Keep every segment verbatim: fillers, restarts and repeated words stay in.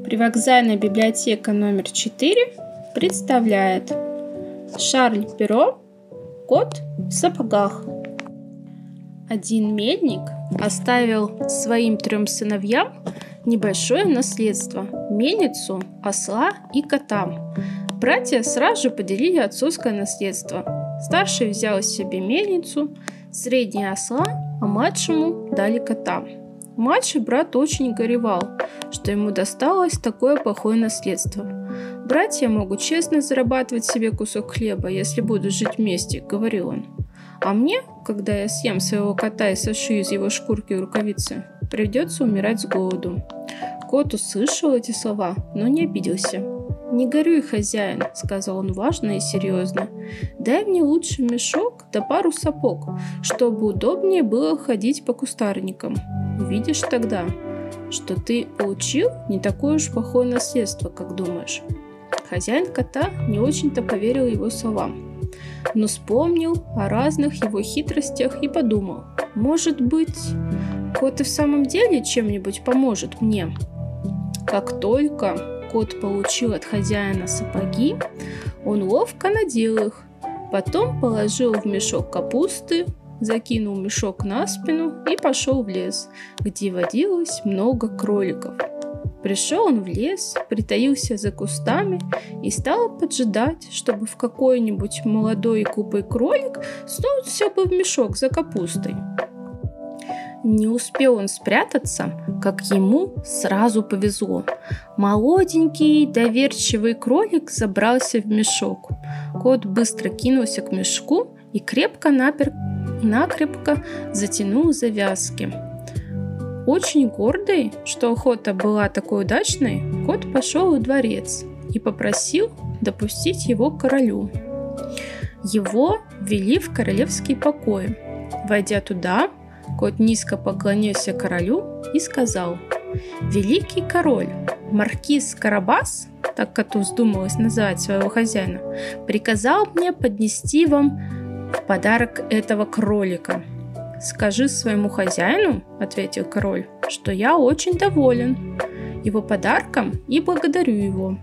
Привокзальная библиотека номер четыре представляет Шарль Перро «Кот в сапогах». Один мельник оставил своим трем сыновьям небольшое наследство – мельницу, осла и кота. Братья сразу же поделили отцовское наследство. Старший взял себе мельницу, средний осла, а младшему дали кота. Младший брат очень горевал, что ему досталось такое плохое наследство. «Братья могут честно зарабатывать себе кусок хлеба, если будут жить вместе», — говорил он. «А мне, когда я съем своего кота и сошью из его шкурки рукавицы, придется умирать с голоду». Кот услышал эти слова, но не обиделся. «Не горюй, хозяин», — сказал он важно и серьезно. «Дай мне лучше мешок да пару сапог, чтобы удобнее было ходить по кустарникам. Увидишь тогда, что ты получил не такое уж плохое наследство, как думаешь». Хозяин кота не очень-то поверил его словам, но вспомнил о разных его хитростях и подумал: может быть, кот и в самом деле чем-нибудь поможет мне. Как только кот получил от хозяина сапоги, он ловко надел их, потом положил в мешок капусты, закинул мешок на спину и пошел в лес, где водилось много кроликов. Пришел он в лес, притаился за кустами и стал поджидать, чтобы в какой-нибудь молодой и глупый кролик сунулся бы в мешок за капустой. Не успел он спрятаться, как ему сразу повезло. Молоденький, доверчивый кролик забрался в мешок. Кот быстро кинулся к мешку и крепко-накрепко затянул завязки. Очень гордый, что охота была такой удачной, кот пошел во дворец и попросил допустить его к королю. Его ввели в королевские покои. Войдя туда, кот низко поклонился королю и сказал: «Великий король, маркиз Карабас», так коту вздумалось называть своего хозяина, приказал мне поднести вам в подарок этого кролика. «Скажи своему хозяину, — ответил король, — что я очень доволен его подарком и благодарю его».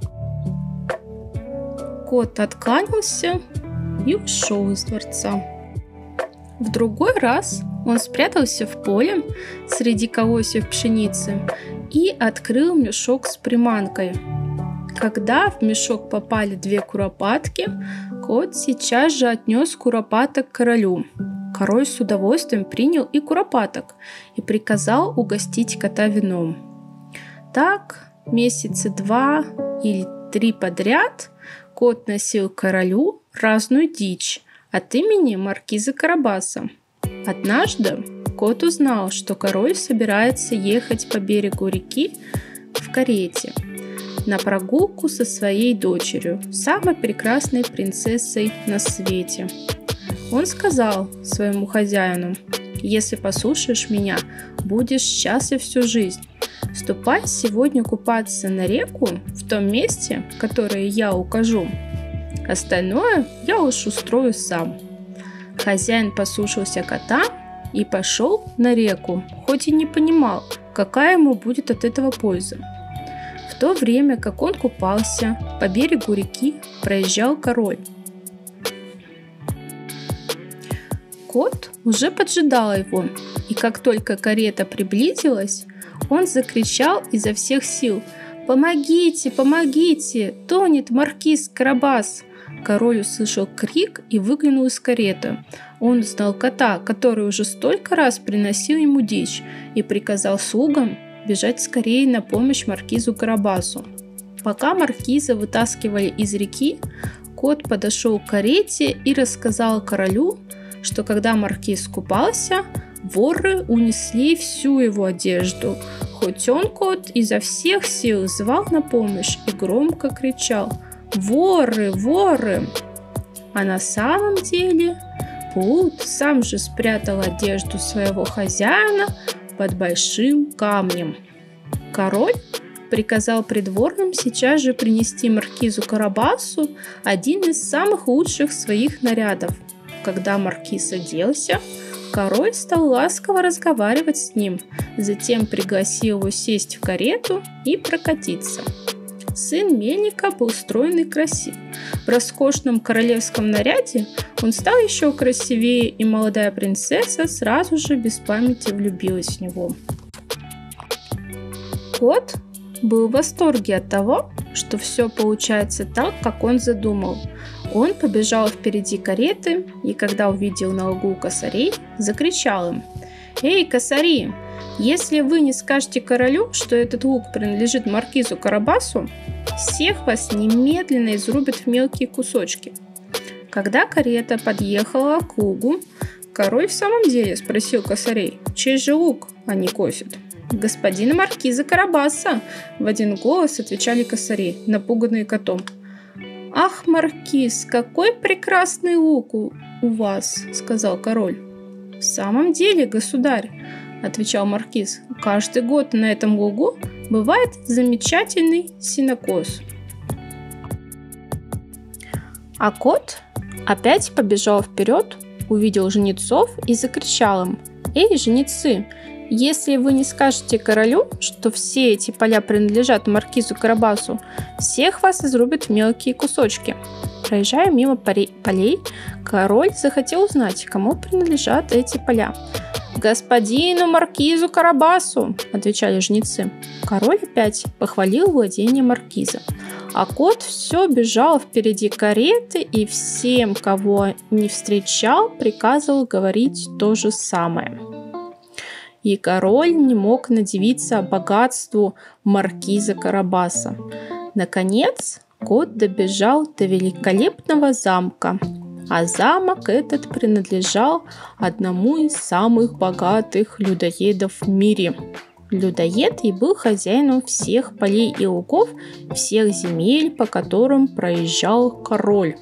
Кот откланялся и ушел из дворца. В другой раз он спрятался в поле среди колосьев пшеницы и открыл мешок с приманкой. Когда в мешок попали две куропатки, кот сейчас же отнес куропаток к королю. Король с удовольствием принял и куропаток и приказал угостить кота вином. Так месяца два или три подряд кот носил королю разную дичь от имени маркиза Карабаса. Однажды кот узнал, что король собирается ехать по берегу реки в карете на прогулку со своей дочерью, самой прекрасной принцессой на свете. Он сказал своему хозяину: «Если послушаешь меня, будешь счастлив всю жизнь. Ступай сегодня купаться на реку в том месте, которое я укажу. Остальное я уж устрою сам». Хозяин послушался кота и пошел на реку, хоть и не понимал, какая ему будет от этого польза. В то время, как он купался, по берегу реки проезжал король. Кот уже поджидал его, и как только карета приблизилась, он закричал изо всех сил: «Помогите, помогите! Тонет маркиз Карабас!» Король услышал крик и выглянул из кареты. Он узнал кота, который уже столько раз приносил ему дичь, и приказал слугам бежать скорее на помощь маркизу Карабасу. Пока маркиза вытаскивали из реки, кот подошел к карете и рассказал королю, что когда маркиз купался, воры унесли всю его одежду, хоть он, кот, изо всех сил звал на помощь и громко кричал: «Воры, воры!» А на самом деле плут сам же спрятал одежду своего хозяина под большим камнем. Король приказал придворным сейчас же принести маркизу Карабасу один из самых лучших своих нарядов. Когда маркиз оделся, Король стал ласково разговаривать с ним, затем пригласил его сесть в карету и прокатиться. Сын мельника был стройен и красив. В роскошном королевском наряде он стал еще красивее, и молодая принцесса сразу же без памяти влюбилась в него. Кот был в восторге от того, что все получается так, как он задумал. Он побежал впереди кареты, и когда увидел на лугу косарей, закричал им: «Эй, косари! Если вы не скажете королю, что этот лук принадлежит маркизу Карабасу, всех вас немедленно изрубят в мелкие кусочки». Когда карета подъехала к лугу, король в самом деле спросил косарей: «Чей же лук они косят?» «Господина маркиза Карабаса!» — в один голос отвечали косари, напуганные котом. «Ах, маркиз, какой прекрасный лук у, у вас!» — сказал король. «В самом деле, государь!» — отвечал маркиз. «Каждый год на этом лугу бывает замечательный сенокос». А кот опять побежал вперед, увидел жнецов и закричал им: «Эй, жнецы! Если вы не скажете королю, что все эти поля принадлежат маркизу Карабасу, всех вас изрубят в мелкие кусочки». Проезжая мимо полей, король захотел узнать, кому принадлежат эти поля. «Господину маркизу Карабасу!» — отвечали жнецы. Король опять похвалил владение маркиза. А кот все бежал впереди кареты и всем, кого не встречал, приказывал говорить то же самое. И король не мог надивиться богатству маркиза Карабаса. Наконец, кот добежал до великолепного замка, а замок этот принадлежал одному из самых богатых людоедов в мире. Людоед и был хозяином всех полей и лугов, всех земель, по которым проезжал король.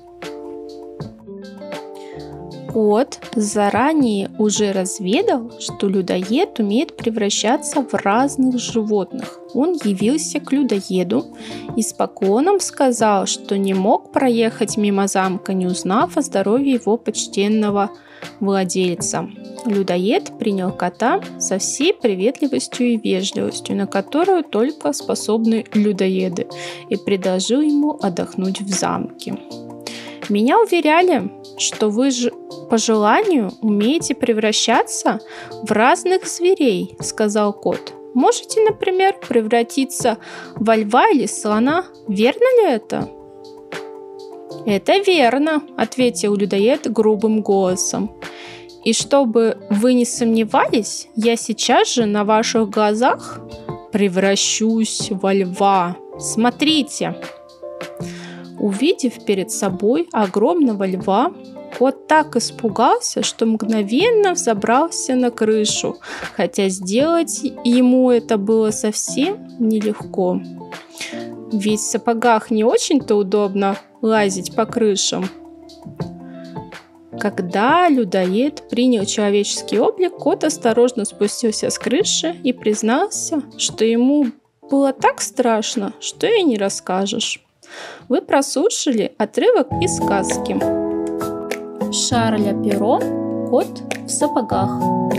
Кот заранее уже разведал, что людоед умеет превращаться в разных животных. Он явился к людоеду и с поклоном сказал, что не мог проехать мимо замка, не узнав о здоровье его почтенного владельца. Людоед принял кота со всей приветливостью и вежливостью, на которую только способны людоеды, и предложил ему отдохнуть в замке. «Меня уверяли, что вы же по желанию умеете превращаться в разных зверей», — сказал кот. «Можете, например, превратиться во льва или слона. Верно ли это?» «Это верно», — ответил людоед грубым голосом. «И чтобы вы не сомневались, я сейчас же на ваших глазах превращусь во льва. Смотрите!» Увидев перед собой огромного льва, кот так испугался, что мгновенно взобрался на крышу, хотя сделать ему это было совсем нелегко. Ведь в сапогах не очень-то удобно лазить по крышам. Когда людоед принял человеческий облик, кот осторожно спустился с крыши и признался, что ему было так страшно, что и не расскажешь. Вы прослушали отрывок из сказки Шарля Перро «Кот в сапогах».